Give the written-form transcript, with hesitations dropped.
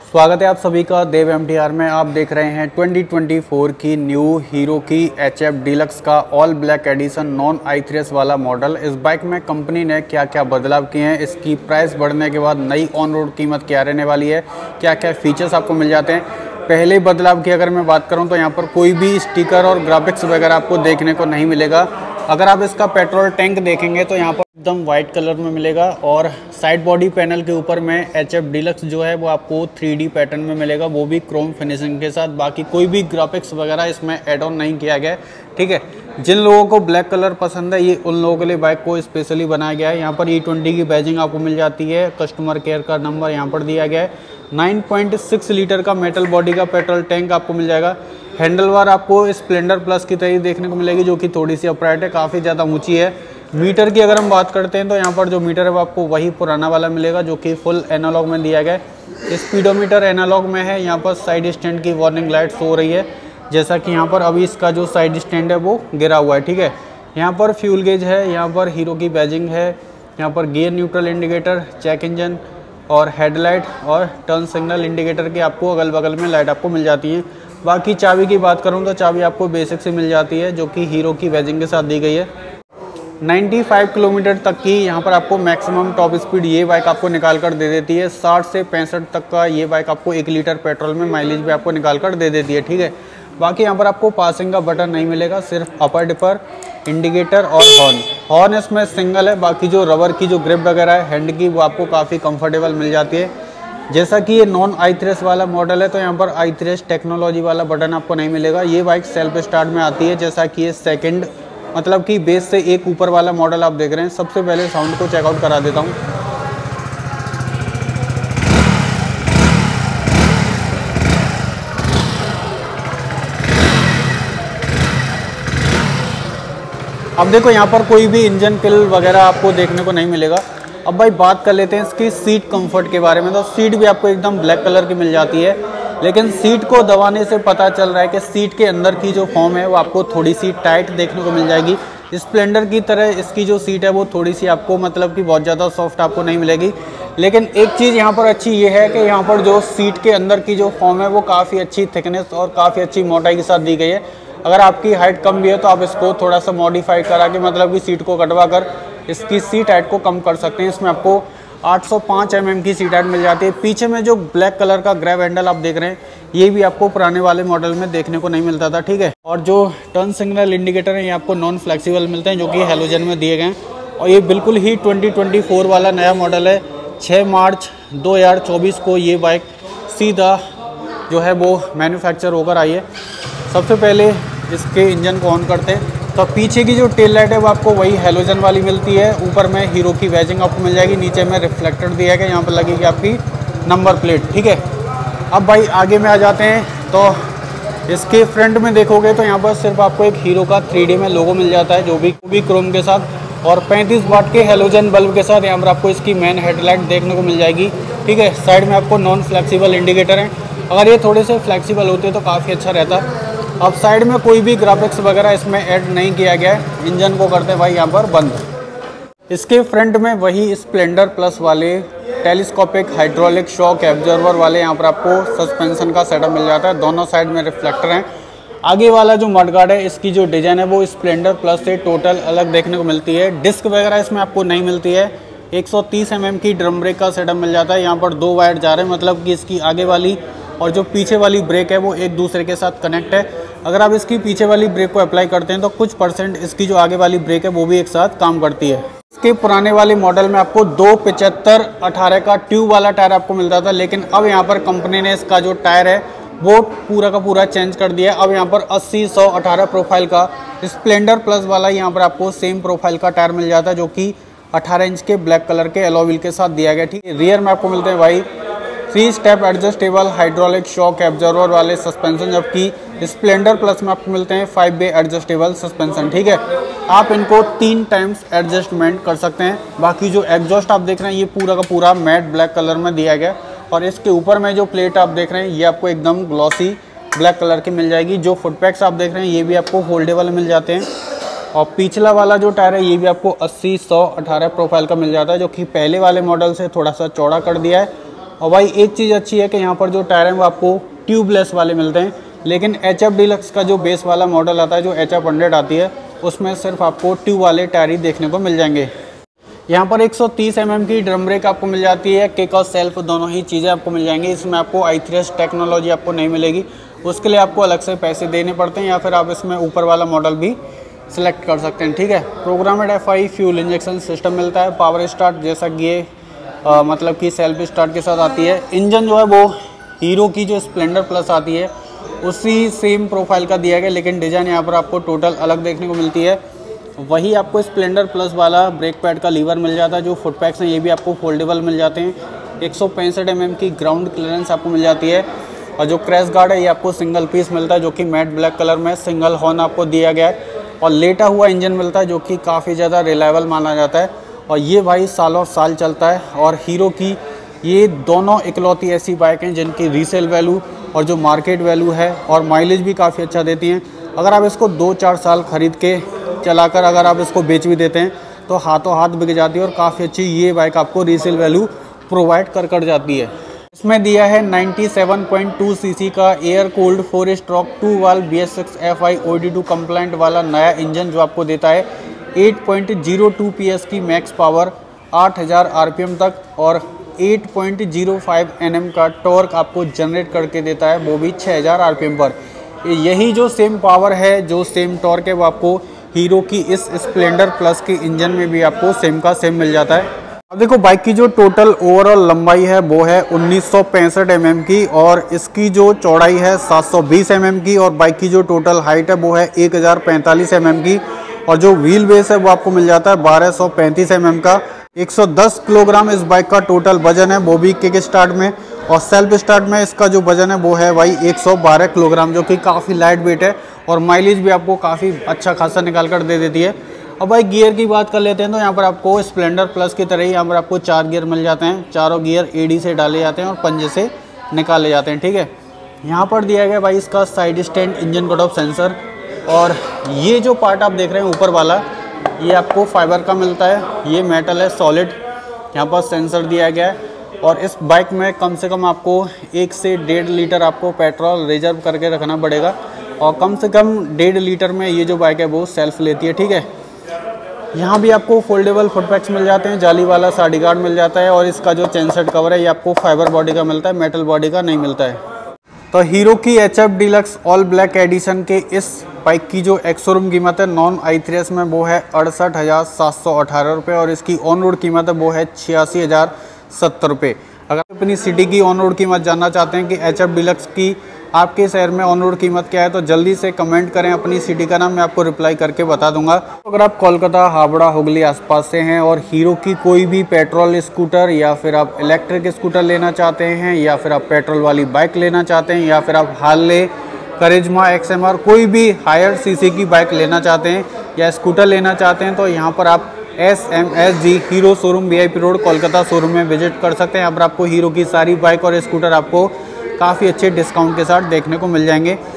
स्वागत है आप सभी का देव MTR में। आप देख रहे हैं 2024 की न्यू हीरो की HF डीलक्स का all black edition non i3s वाला मॉडल। इस बाइक में कंपनी ने क्या क्या बदलाव किए हैं, इसकी प्राइस बढ़ने के बाद नई ऑन रोड कीमत क्या रहने वाली है, क्या क्या फीचर्स आपको मिल जाते हैं। पहले बदलाव की अगर मैं बात करूं तो यहाँ पर कोई भी स्टिकर और ग्राफिक्स वगैरह आपको देखने को नहीं मिलेगा। अगर आप इसका पेट्रोल टैंक देखेंगे तो यहाँ पर एकदम वाइट कलर में मिलेगा और साइड बॉडी पैनल के ऊपर में HF डीलक्स जो है वो आपको 3D पैटर्न में मिलेगा, वो भी क्रोम फिनिशिंग के साथ। बाकी कोई भी ग्राफिक्स वगैरह इसमें एड ऑन नहीं किया गया है, ठीक है। जिन लोगों को ब्लैक कलर पसंद है, ये उन लोगों के लिए बाइक को स्पेशली बनाया गया है। यहाँ पर E20 की बैजिंग आपको मिल जाती है, कस्टमर केयर का नंबर यहाँ पर दिया गया है। 9.6 लीटर का मेटल बॉडी का पेट्रोल टैंक आपको मिल जाएगा। हैंडल बार आपको स्प्लेंडर प्लस की तरह देखने को मिलेगी, जो कि थोड़ी सी अपराइट है, काफ़ी ज़्यादा ऊंची है। मीटर की अगर हम बात करते हैं तो यहाँ पर जो मीटर है वो आपको वही पुराना वाला मिलेगा, जो कि फुल एनालॉग में दिया गया है। स्पीडोमीटर एनालॉग में है। यहाँ पर साइड स्टैंड की वार्निंग लाइट हो रही है, जैसा कि यहाँ पर अभी इसका जो साइड स्टैंड है वो गिरा हुआ है, ठीक है। यहाँ पर फ्यूल गेज है, यहाँ पर हीरो की बैजिंग है, यहाँ पर gear neutral indicator, check engine और हेडलाइट और टर्न सिग्नल इंडिकेटर की आपको अगल बगल में लाइट आपको मिल जाती है। बाकी चाबी की बात करूं तो चाबी आपको बेसिक से मिल जाती है, जो कि हीरो की बैजिंग के साथ दी गई है। 95 किलोमीटर तक की यहाँ पर आपको मैक्सिमम टॉप स्पीड ये बाइक आपको निकाल कर दे देती है। 60 से 65 तक का ये बाइक आपको 1 लीटर पेट्रोल में माइलेज भी आपको निकाल कर दे देती है, ठीक है। बाकी यहाँ पर आपको पासिंग का बटन नहीं मिलेगा, सिर्फ अपर डिपर, इंडिकेटर और हॉर्न इसमें सिंगल है। बाकी जो रबर की जो ग्रिप वगैरह है हैंड की, वो आपको काफ़ी कंफर्टेबल मिल जाती है। जैसा कि ये नॉन i3s वाला मॉडल है तो यहाँ पर i3s टेक्नोलॉजी वाला बटन आपको नहीं मिलेगा। ये बाइक सेल्फ स्टार्ट में आती है, जैसा कि ये सेकंड मतलब कि बेस से एक ऊपर वाला मॉडल आप देख रहे हैं। सबसे पहले साउंड को चेकआउट करा देता हूँ। अब देखो यहाँ पर कोई भी इंजन किल वगैरह आपको देखने को नहीं मिलेगा। अब भाई बात कर लेते हैं इसकी सीट कंफर्ट के बारे में। तो सीट भी आपको एकदम ब्लैक कलर की मिल जाती है, लेकिन सीट को दबाने से पता चल रहा है कि सीट के अंदर की जो फॉर्म है वो आपको थोड़ी सी टाइट देखने को मिल जाएगी। स्प्लेंडर की तरह इसकी जो सीट है वो थोड़ी सी आपको मतलब कि बहुत ज़्यादा सॉफ्ट आपको नहीं मिलेगी। लेकिन एक चीज़ यहाँ पर अच्छी ये है कि यहाँ पर जो सीट के अंदर की जो फॉर्म है वो काफ़ी अच्छी थिकनेस और काफ़ी अच्छी मोटाई के साथ दी गई है। अगर आपकी हाइट कम भी है तो आप इसको थोड़ा सा मॉडिफाई करा के मतलब कि सीट को कटवा कर इसकी सीट हाइट को कम कर सकते हैं। इसमें आपको 805 mm की सीट हाइट मिल जाती है। पीछे में जो ब्लैक कलर का ग्रैब हैंडल आप देख रहे हैं, ये भी आपको पुराने वाले मॉडल में देखने को नहीं मिलता था, ठीक है। और जो टर्न सिग्नल इंडिकेटर है ये आपको नॉन फ्लेक्सिबल मिलते हैं, जो कि हैलोजन में दिए गए हैं। और ये बिल्कुल ही 2024 वाला नया मॉडल है। 6 मार्च 2024 को ये बाइक सीधा जो है वो मैन्युफैक्चर होकर आई है। सबसे पहले इसके इंजन को ऑन करते हैं तो पीछे की जो टेल लाइट है वो आपको वही हैलोजन वाली मिलती है। ऊपर में हीरो की बैजिंग आपको मिल जाएगी, नीचे में रिफ्लेक्टर दिया गया, यहाँ पर लगेगी आपकी नंबर प्लेट, ठीक है। अब भाई आगे में आ जाते हैं तो इसके फ्रंट में देखोगे तो यहाँ पर सिर्फ आपको एक हीरो का 3D में लोगो मिल जाता है, जो भी क्रोम के साथ और 35 वाट के हैलोजन बल्ब के साथ। यहाँ पर आपको इसकी मेन हेडलाइट देखने को मिल जाएगी, ठीक है। साइड में आपको नॉन फ्लेक्सिबल इंडिकेटर हैं, अगर ये थोड़े से फ्लेक्सिबल होते तो काफ़ी अच्छा रहता। अब साइड में कोई भी ग्राफिक्स वगैरह इसमें ऐड नहीं किया गया है। इंजन को करते हैं भाई यहाँ पर बंद। इसके फ्रंट में वही स्प्लेंडर प्लस वाले टेलीस्कोपिक हाइड्रोलिक शॉक एब्जॉर्वर वाले यहाँ पर आपको सस्पेंशन का सेटअप मिल जाता है। दोनों साइड में रिफ्लेक्टर हैं। आगे वाला जो मडगार्ड है, इसकी जो डिज़ाइन है वो स्प्लेंडर प्लस से टोटल अलग देखने को मिलती है। डिस्क वगैरह इसमें आपको नहीं मिलती है। 130 mm की ड्रम ब्रेक का सेटअप मिल जाता है। यहाँ पर 2 वायर जा रहे हैं, मतलब कि इसकी आगे वाली और जो पीछे वाली ब्रेक है वो एक दूसरे के साथ कनेक्ट है। अगर आप इसकी पीछे वाली ब्रेक को अप्लाई करते हैं तो कुछ % इसकी जो आगे वाली ब्रेक है वो भी एक साथ काम करती है। इसके पुराने वाले मॉडल में आपको 275/18 का ट्यूब वाला टायर आपको मिलता था, लेकिन अब यहाँ पर कंपनी ने इसका जो टायर है वो पूरा का पूरा चेंज कर दिया है। अब यहाँ पर 80/100/18 प्रोफाइल का स्प्लेंडर प्लस वाला यहाँ पर आपको सेम प्रोफाइल का टायर मिल जाता है, जो कि 18 इंच के ब्लैक कलर के एलॉय व्हील के साथ दिया गया, ठीक है। रियर में आपको मिलते हैं भाई 3 step adjustable hydraulic shock absorber वाले सस्पेंशन, जबकि स्प्लेंडर प्लस में आपको मिलते हैं 5 वे एडजस्टेबल सस्पेंशन, ठीक है। आप इनको 3 टाइम्स एडजस्टमेंट कर सकते हैं। बाकी जो एग्जॉस्ट आप देख रहे हैं ये पूरा का पूरा मैट ब्लैक कलर में दिया गया, और इसके ऊपर में जो प्लेट आप देख रहे हैं ये आपको एकदम ग्लॉसी ब्लैक कलर की मिल जाएगी। जो फुटपैक्स आप देख रहे हैं ये भी आपको फोल्डेबल मिल जाते हैं। और पिछला वाला जो टायर है ये भी आपको 80/100/18 प्रोफाइल का मिल जाता है, जो कि पहले वाले मॉडल से थोड़ा सा चौड़ा कर दिया है। और भाई एक चीज़ अच्छी है कि यहाँ पर जो टायर हैं वो आपको ट्यूबलेस वाले मिलते हैं, लेकिन HF डीलक्स का जो बेस वाला मॉडल आता है, जो HF 100 आती है, उसमें सिर्फ आपको ट्यूब वाले टायर ही देखने को मिल जाएंगे। यहाँ पर 130 mm की ड्रम ब्रेक आपको मिल जाती है, किक और सेल्फ दोनों ही चीज़ें आपको मिल जाएंगी। इसमें आपको i3S टेक्नोलॉजी आपको नहीं मिलेगी, उसके लिए आपको अलग से पैसे देने पड़ते हैं, या फिर आप इसमें ऊपर वाला मॉडल भी सिलेक्ट कर सकते हैं, ठीक है। Programmed FI fuel injection system मिलता है, पावर स्टार्ट जैसा कि ये मतलब कि सेल्फ स्टार्ट के साथ आती है। इंजन जो है वो हीरो की जो स्प्लेंडर प्लस आती है उसी सेम प्रोफाइल का दिया गया, लेकिन डिज़ाइन यहाँ पर आपको टोटल अलग देखने को मिलती है। वही आपको स्प्लेंडर प्लस वाला ब्रेक पैड का लीवर मिल जाता है। जो फुट पैक्स हैं ये भी आपको फोल्डेबल मिल जाते हैं। 165 mm की ग्राउंड क्लियरेंस आपको मिल जाती है, और जो क्रैश गार्ड है ये आपको सिंगल पीस मिलता है, जो कि मैट ब्लैक कलर में सिंगल हॉर्न आपको दिया गया है, और लेटा हुआ इंजन मिलता है, जो कि काफ़ी ज़्यादा रिलायबल माना जाता है, और ये भाई सालों साल चलता है। और हीरो की ये दोनों इकलौती ऐसी बाइक हैं जिनकी रीसेल वैल्यू और जो मार्केट वैल्यू है और माइलेज भी काफ़ी अच्छा देती हैं। अगर आप इसको 2-4 साल खरीद के चलाकर अगर आप इसको बेच भी देते हैं तो हाथों हाथ बिक जाती है, और काफ़ी अच्छी ये बाइक आपको रीसेल वैल्यू प्रोवाइड कर जाती है। इसमें दिया है 97.2 सीसी का air cooled 4 stroke 2 valve BS6 FI OD2 compliant वाला नया इंजन, जो आपको देता है 8.02 PS की मैक्स पावर, 8000 RPM तक, और 8.05 Nm का टॉर्क आपको जनरेट करके देता है, वो भी 6000 RPM पर। यही जो सेम पावर है, जो सेम टॉर्क है, वो आपको हीरो की इस स्प्लेंडर प्लस के इंजन में भी आपको सेम का सेम मिल जाता है। अब देखो बाइक की जो टोटल ओवरऑल लंबाई है वो है 1965 mm की, और इसकी जो चौड़ाई है 720 mm की, और बाइक की जो टोटल हाइट है वो है 1045 mm की, और जो व्हील बेस है वो आपको मिल जाता है 1235 mm का। 110 किलोग्राम इस बाइक का टोटल वजन है, वो भी किक स्टार्ट में, और सेल्फ स्टार्ट में इसका जो वजन है वो है भाई 112 किलोग्राम, जो कि काफ़ी लाइट वेट है, और माइलेज भी आपको काफ़ी अच्छा खासा निकाल कर दे देती है। अब भाई गियर की बात कर लेते हैं, तो यहाँ पर आपको स्प्लेंडर प्लस की तरह ही यहाँ पर आपको 4 गियर मिल जाते हैं। चारों गियर AD से डाले जाते हैं और पंजे से निकाले जाते हैं, ठीक है। यहाँ पर दिया गया भाई इसका side stand engine cut off sensor, और ये जो पार्ट आप देख रहे हैं ऊपर वाला, ये आपको फाइबर का मिलता है, ये मेटल है सॉलिड। यहाँ पर सेंसर दिया गया है, और इस बाइक में कम से कम आपको 1 से 1.5 लीटर आपको पेट्रोल रिजर्व करके रखना पड़ेगा, और कम से कम 1.5 लीटर में ये जो बाइक है वो सेल्फ लेती है, ठीक है। यहाँ भी आपको फोल्डेबल फुटपैक्स मिल जाते हैं, जाली वाला साडी गार्ड मिल जाता है, और इसका जो चेनसेट कवर है ये आपको फाइबर बॉडी का मिलता है, मेटल बॉडी का नहीं मिलता है। तो हीरो की HF Deluxe all black edition के इस बाइक की जो एक्स-शोरूम कीमत है नॉन i3S में वो है 68,718 रुपये, और इसकी ऑन रोड कीमत है वो है 86,070 रुपये। अगर अपनी सिटी की ऑन रोड कीमत जानना चाहते हैं कि HF डीलक्स की आपके शहर में ऑन रोड कीमत क्या है, तो जल्दी से कमेंट करें अपनी सिटी का नाम, मैं आपको रिप्लाई करके बता दूंगा। अगर आप कोलकाता, हावड़ा, हुगली आसपास से हैं और हीरो की कोई भी पेट्रोल स्कूटर या फिर आप इलेक्ट्रिक स्कूटर लेना चाहते हैं, या फिर आप पेट्रोल वाली बाइक लेना चाहते हैं, या फिर आप हार्ले, करिश्मा, XMR कोई भी हायर CC की बाइक लेना चाहते हैं या स्कूटर लेना चाहते हैं, तो यहाँ पर आप SMSG Hero showroom VIP road Kolkata showroom में विजिट कर सकते हैं। यहाँ पर आपको हीरो की सारी बाइक और स्कूटर आपको काफ़ी अच्छे डिस्काउंट के साथ देखने को मिल जाएंगे।